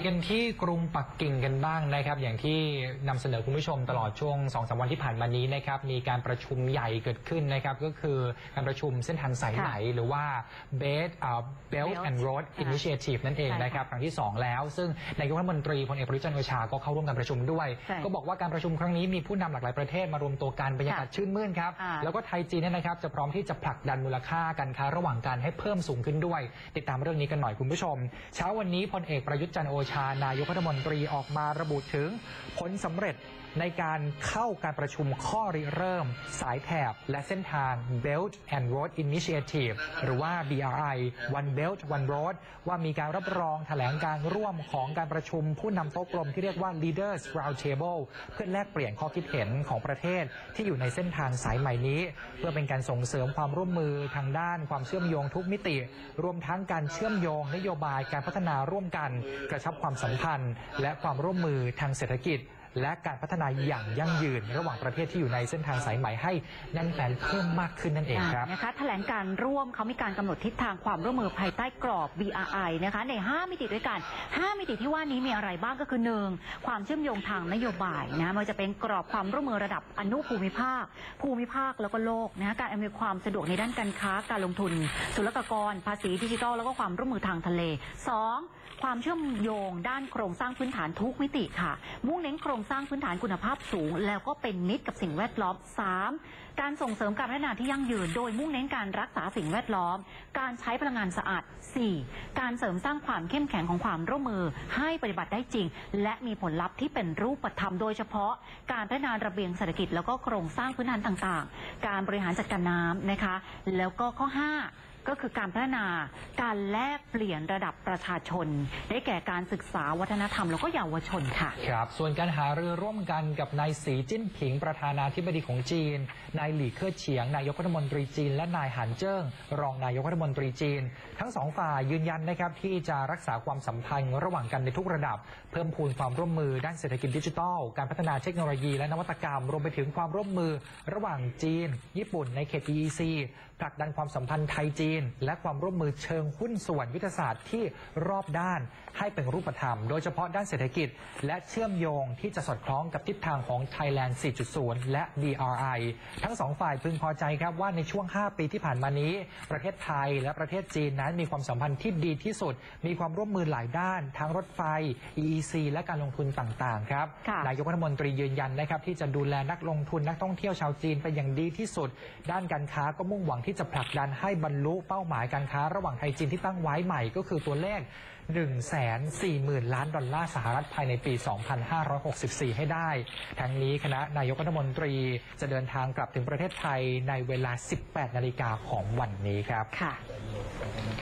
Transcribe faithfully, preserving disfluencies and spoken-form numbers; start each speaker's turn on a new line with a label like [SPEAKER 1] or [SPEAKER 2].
[SPEAKER 1] กันที่กรุงปักกิ่งกันบ้างนะครับอย่างที่นำเสนอคุณผู้ชมตลอดช่วง สองถึงสาม วันที่ผ่านมานี้นะครับมีการประชุมใหญ่เกิดขึ้นนะครับก็คือการประชุมเส้นทางสายไหมหรือว่า Belt and Road Initiative นั่นเองนะครับครั้งที่สองแล้วซึ่งนายกรัฐมนตรีพลเอกประยุทธ์จันทร์โอชาก็เข้าร่วมการประชุมด้วยก็บอกว่าการประชุมครั้งนี้มีผู้นำหลากหลายประเทศมารวมตัวกันบรรยากาศชื่นมื่นครับแล้วก็ไทยจีนนะครับจะพร้อมที่จะผลักดันมูลค่าการค้าระหว่างกันให้เพิ่มสูงขึ้นด้วยติดตามเรื่องนี้กันหน่อยคุณผู้ชมเช้าวันนี้พลเอกประยุทธ์จันทร์โอชานายกรัฐมนตรีออกมาระบุถึงผลสำเร็จในการเข้าการประชุมข้อริเริ่มสายแถบและเส้นทาง Belt and Road Initiative หรือว่า บี อาร์ ไอ One Belt One Road ว่ามีการรับรองแถลงการร่วมของการประชุมผู้นำโต๊ะกลมที่เรียกว่า Leaders Round Table เพื่อแลกเปลี่ยนข้อคิดเห็นของประเทศที่อยู่ในเส้นทางสายใหม่นี้เพื่อเป็นการส่งเสริมความร่วมมือทางด้านความเชื่อมโยงทุกมิติรวมทั้งการเชื่อมโยงนโยบายการพัฒนาร่วมกันกระชับความสัมพันธ์และความร่วมมือทางเศรษฐกิจและการพัฒนาอย่างยั่งยืนระหว่างประเทศที่อยู่ในเส้นทางสายไหมให้แน่นแฟ้นเพิ่มมากขึ้นนั่นเองครับ
[SPEAKER 2] นะคะแถลงการร่วมเขามีการกำหนดทิศทางความร่วมมือภายใต้กรอบ บี อาร์ ไอ นะคะในห้ามิติด้วยกันห้ามิติที่ว่านี้มีอะไรบ้างก็คือหนึ่งความเชื่อมโยงทางนโยบายนะมันจะเป็นกรอบความร่วมมือระดับอนุภูมิภาคภูมิภาคแล้วก็โลกนะการอำนวยความสะดวกในด้านการค้าการลงทุนศุลกากรภาษีดิจิทัลแล้วก็ความร่วมมือทางทะเลสองความเชื่อมโยงด้านโครงสร้างพื้นฐานทุกมิติค่ะมุ่งเน้นโครงสร้างพื้นฐานคุณภาพสูงแล้วก็เป็นมิตรกับสิ่งแวดล้อมสามการส่งเสริมการพัฒนาที่ยั่งยืนโดยมุ่งเน้นการรักษาสิ่งแวดล้อมการใช้พลังงานสะอาดสี่การเสริมสร้างความเข้มแข็งของความร่วมมือให้ปฏิบัติได้จริงและมีผลลัพธ์ที่เป็นรูปธรรมโดยเฉพาะการพัฒนาระเบียงเศรษฐกิจแล้วก็โครงสร้างพื้นฐานต่างๆการบริหารจัดการน้ำนะคะแล้วก็ข้อห้าก็คือการพัฒนาการแลกเปลี่ยนระดับประชาชนได้แก่การศึกษาวัฒนธรรมแล้วก็เยาวชนค่ะ
[SPEAKER 1] ครับส่วนการหารือร่วมกันกับนายสีจิ้นผิงประธานาธิบดีของจีนนายหลี่เค่อเฉียงนายกรัฐมนตรีจีนและนายหานเจิ้งรองนายกรัฐมนตรีจีนทั้งสองฝ่ายยืนยันนะครับที่จะรักษาความสัมพันธ์ระหว่างกันในทุกระดับเพิ่มพูนความร่วมมือด้านเศรษฐกิจดิจิทัลการพัฒนาเทคโนโลยีและนวัตกรรมรวมไปถึงความร่วมมือระหว่างจีนญี่ปุ่นในเขต อี อี ซี ผลักดันความสัมพันธ์ไทยจีนและความร่วมมือเชิงหุ้นส่วนยุทธศาสตร์ที่รอบด้านให้เป็นรูปธรรมโดยเฉพาะด้านเศรษฐกิจและเชื่อมโยงที่จะสอดคล้องกับทิศทางของ Thailand สี่จุดศูนย์ และ บี อาร์ ไอ ทั้งสองฝ่ายพึงพอใจครับว่าในช่วงห้าปีที่ผ่านมานี้ประเทศไทยและประเทศจีนนั้นมีความสัมพันธ์ที่ดีที่สุดมีความร่วมมือหลายด้านทั้งรถไฟ อี อี ซี และการลงทุนต่างๆครับนายกรัฐมนตรียืนยันนะครับที่จะดูแลนักลงทุนนักท่องเที่ยวชาวจีนเป็นอย่างดีที่สุดด้านการค้าก็มุ่งหวังที่จะผลักดันให้บรรลุเป้าหมายการค้าระหว่างไทยจีนที่ตั้งไว้ใหม่ก็คือตัวเลข หนึ่งแสนสี่หมื่น ล้านดอลลาร์สหรัฐภายในปี สองพันห้าร้อยหกสิบสี่ ให้ได้ทั้งนี้คณะนายกรัฐมนตรีจะเดินทางกลับถึงประเทศไทยในเวลา สิบแปดนาฬิกาของวันนี้ครับ